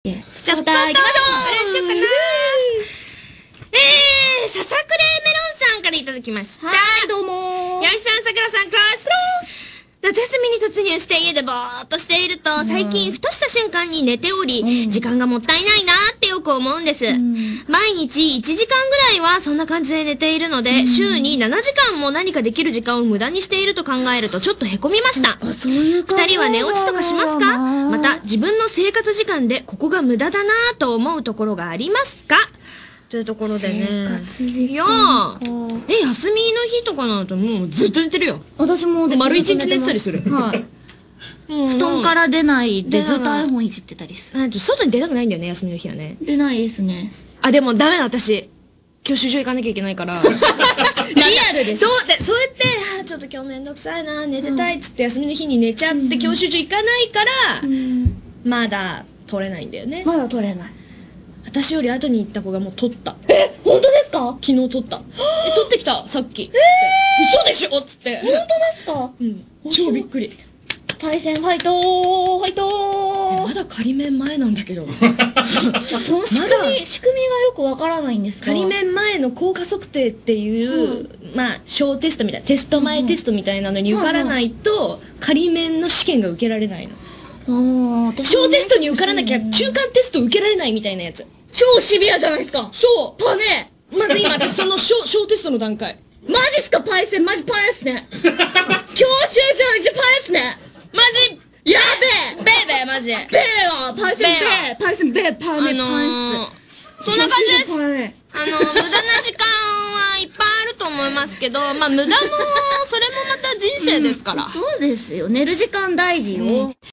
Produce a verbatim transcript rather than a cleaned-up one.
じゃあ、 また行きましょう。 しようかな。えー、ささくれメロンさんからいただきました。 はい、どうもー。 八木さん、さくらさん、クラスロー。夏休みに突入して家でぼーっとしていると、最近ふとした瞬間に寝ており、うん、時間がもったいないなーってよく思うんです。うん、毎日いちじかんぐらいはそんな感じで寝ているので、うん、週にななじかんも何かできる時間を無駄にしていると考えるとちょっと凹みました。 あ、そういう二人は寝落ちとかしますか？また自分の生活時間でここが無駄だなーと思うところがありますか？というところでね。 生活時間か。 いやー。え、休みの日とかなるともうずっと寝てるよ。 私も丸一日寝てたりする。 はい。布団から出ないでずっと iPhone いじってたりする。 外に出たくないんだよね、休みの日はね。 出ないですね。 あ、でもダメだ、私。教習所行かなきゃいけないから。 リアルです。 そうで、そうやって、あ、ちょっと今日めんどくさいな、寝てたいっつって休みの日に寝ちゃって教習所行かないから、まだ取れないんだよね。 まだ取れない。 私より後に行った子がもう取った。 え、本当ですか？ 昨日取った。え、取ってきた、さっき。えー、嘘でしょっつって。 本当ですか？ うん。超びっくり。 パイセンファイトーファイトーまだ仮面前なんだけど。 その仕組み、仕組みがよくわからないんですか？ 仮面前の効果測定っていう、まあ、小テストみたいな、テスト前テストみたいなのに受からないと、仮面の試験が受けられないの。小テストに受からなきゃ中間テスト受けられないみたいなやつ。 超シビアじゃないですか。 そう。 パネまず今私その小、小テストの段階。 マジっすか？パイセンマジパンですね。教習所一パンですね。マジやべえベーベーマジで。 ベーはパイセンベーパイセンベーパーネパンっす。 そんな感じです。あの、無駄な時間はいっぱいあると思いますけど、まあ無駄も、それもまた人生ですから。 そうですよ。寝る時間大事よ。